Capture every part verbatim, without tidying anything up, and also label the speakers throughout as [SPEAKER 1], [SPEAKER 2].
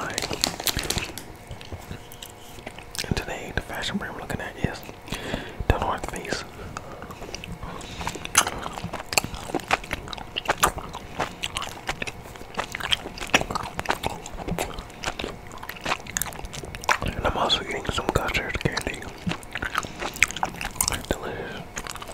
[SPEAKER 1] online. And today, the fashion brand I'm looking at is the North Face. And I'm also eating some GUSHERS candy. Delicious.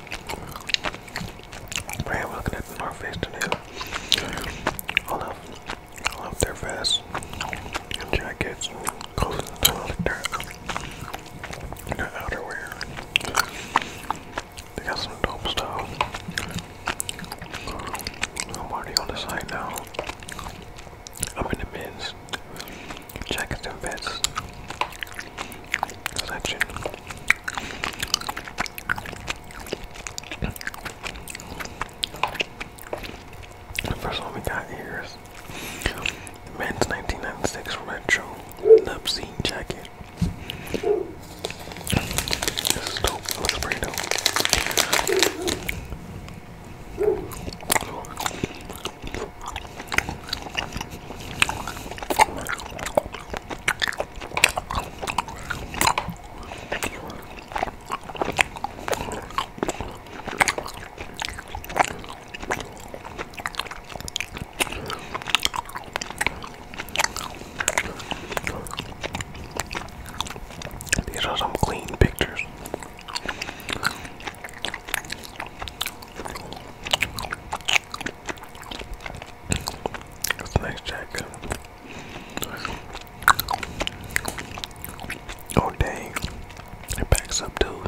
[SPEAKER 1] Right, I'm looking at the North Face today. I love, I love their vests and jackets and clothes and stuff like that. And their outerwear. They got some dope stuff. I'm already on the site now. I'm in the men's jackets and vests section. The first one we got here is the men's nineteen ninety-six retro Nupsy jacket. This is dope. It looks pretty dope. These are some clean pictures. That's a nice jacket. Oh dang, it backs up, dude.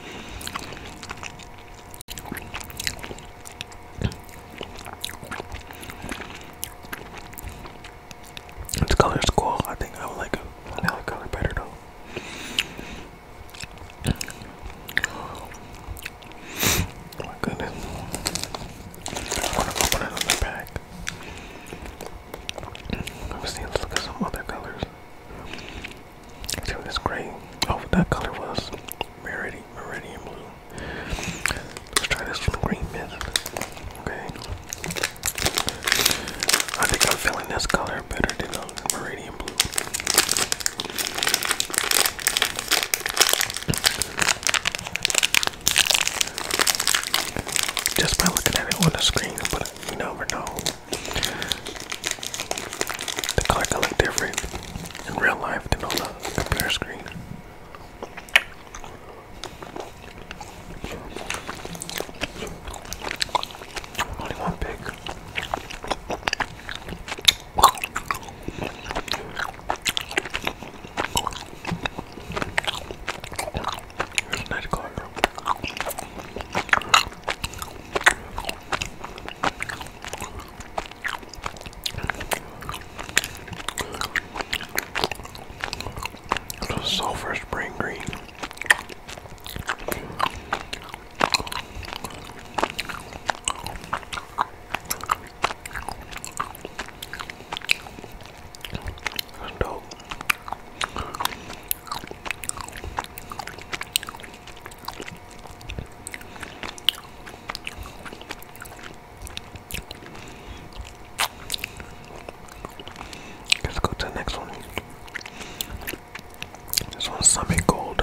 [SPEAKER 1] This color is cool. I think I would like a vanilla color better though. Oh my goodness. I want to open it on the back. Let me see, let's look at some other colors. Let's see what this gray. Oh, that color was meridian, meridian blue. Let's try this one, green mist. Okay. I think I'm feeling this color better than the meridian blue. Just by looking at it on the screen, but you never know. The color can look different in real life than on the computer screen. Only one pick. Here's a nice color. Sulfur spring green. That's dope. Let's go to the next one. This one's Summit Gold.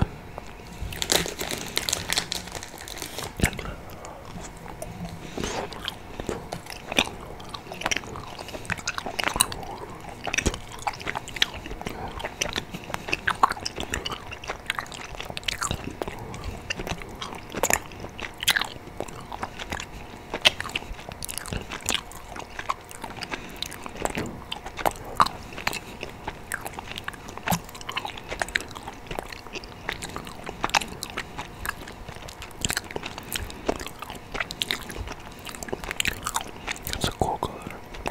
[SPEAKER 1] It's a cool color.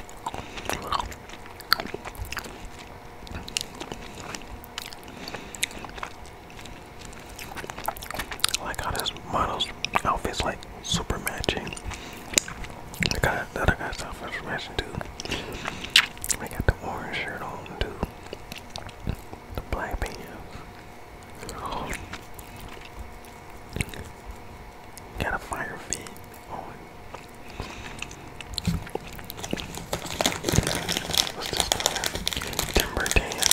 [SPEAKER 1] I like how this model's outfit's like super matching. The guy, the other guy's outfit's matching too. We got the orange shirt on too. The black pants. Got a fire fit on. What's this color? Timber tan.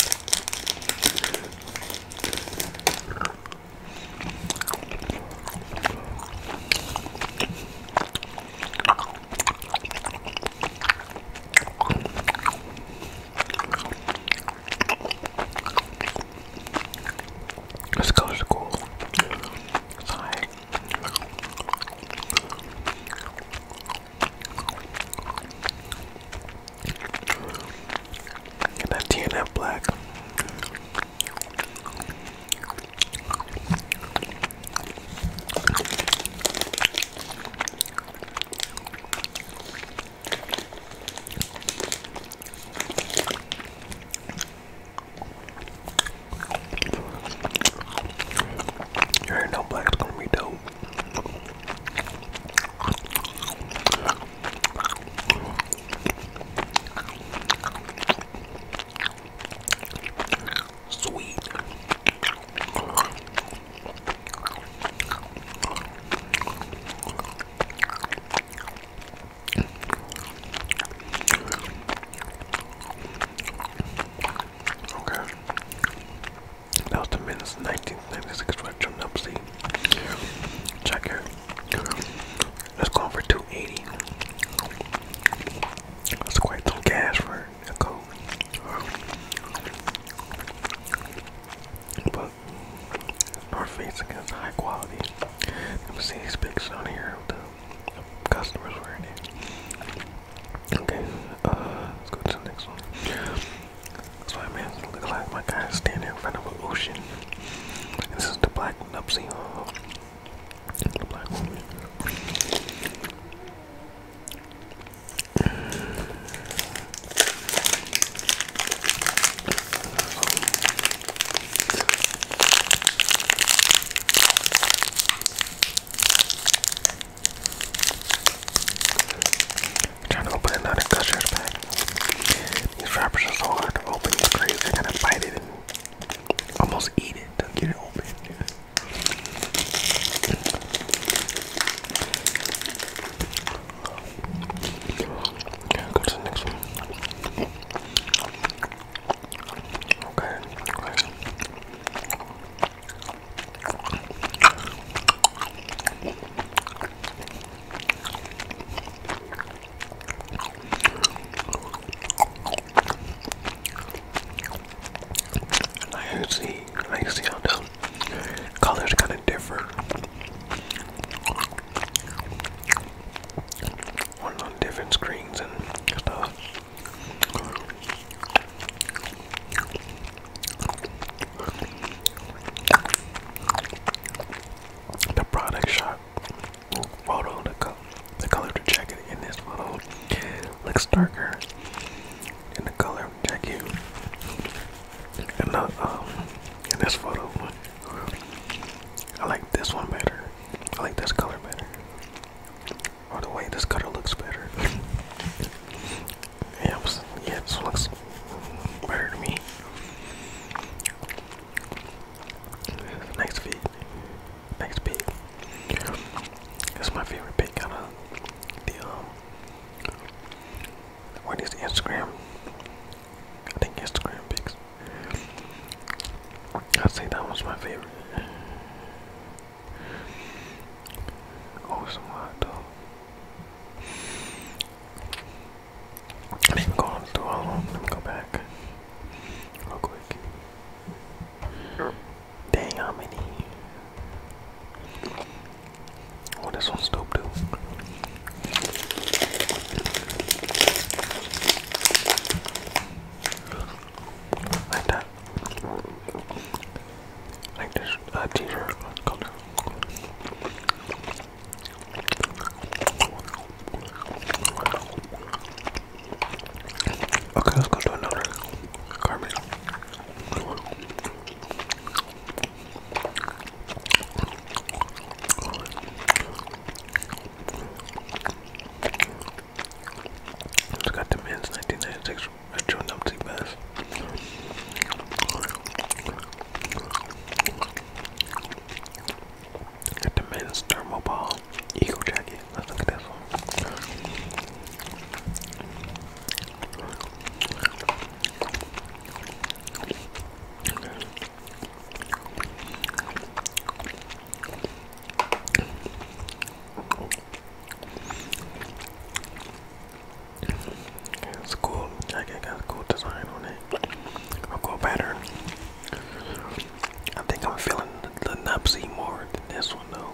[SPEAKER 1] screens and stuff. The product shot photo, the, co the color of the jacket in this photo looks darker in the color of the jacket. And the, um, in this photo, I like this one better. I like this color better. Or the way this color looks better. Yeah, yeah, this looks better to me. Nice fit. Nice pick. This is my favorite pick out of the, um, what is the Instagram? I think Instagram picks. I'd say that was my favorite. Oh, some hot though. I didn't even go on through all of them. Let me go back real quick. Dang, how many? Oh, this one's dope too. Like that. Like this uh, t-shirt color. Okay, let's go to another garment. It's got the men's nineteen ninety-six retro numpty vest. Got the men's thermal ball eagle jacket. Let's look at this one. It's cool. Jacket got a cool design on it. A cool pattern. I think I'm feeling the, the nupsy more than this one though.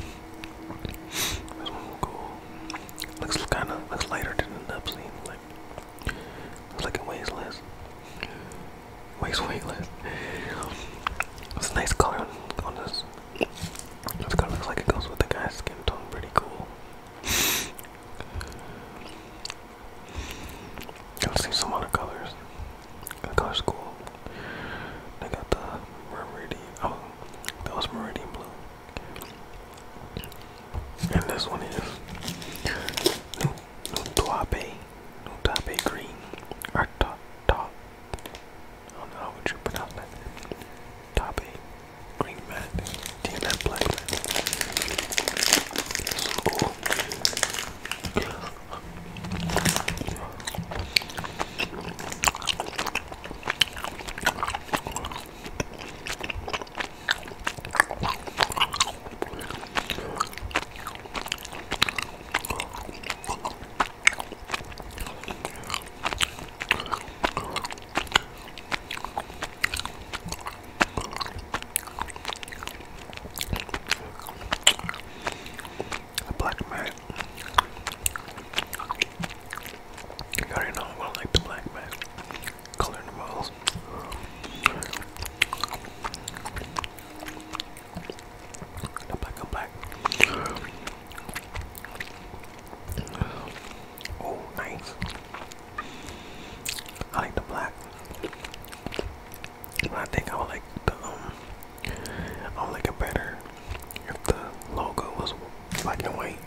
[SPEAKER 1] This one's cool. Looks kind of looks lighter than the nupsy. Like looks like it weighs less. Weighs way less. It's a nice color on, on this. This color looks like it goes with the guy's skin tone. Pretty cool. Let's see some other colors. The color's cool. They got the meridian. Oh, that was meridian blue. And this one is new, new Tuape, new Tuape green, or top, top. I don't know how would you pronounce that. Tuape green matte. Damn, that black matte. This is cool. Black matte. You already know I'm gonna like the black matte color in the most. The black on black. Oh, nice. I like the black. But I think I would like the um I would like it better if the logo was black and white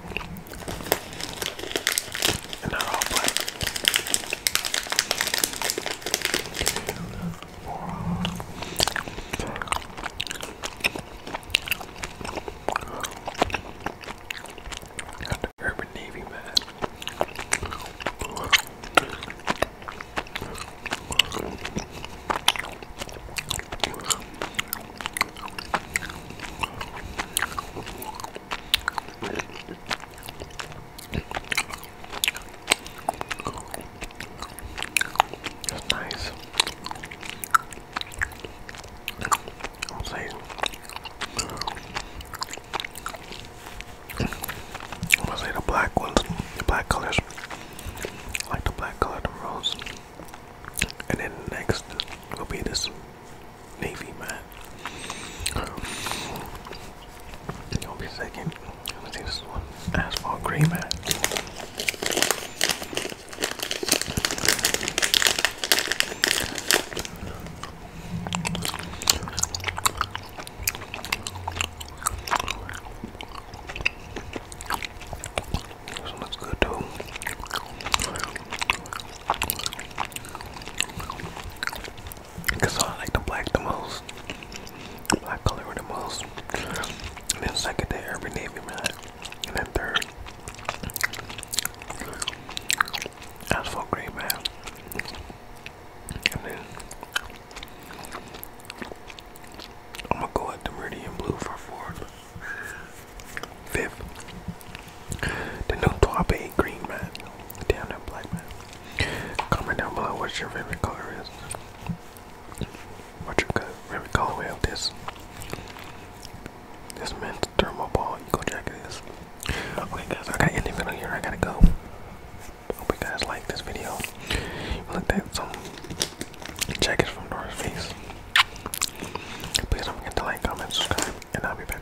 [SPEAKER 1] and not all black. Got the Urban Navy matte. That's for great, man. And then I'm gonna go with the meridian blue for fourth. Fifth, the new twelve eight green mat. Damn, that black mat. Comment down below what your favorite color is. What's your favorite colorway of this? This men's thermal ball eco jacket is. Okay, guys, I gotta end the video here. I gotta go. Hope you guys like this video. You looked at some jackets from North Face. Please don't forget to like, comment, subscribe, and I'll be back.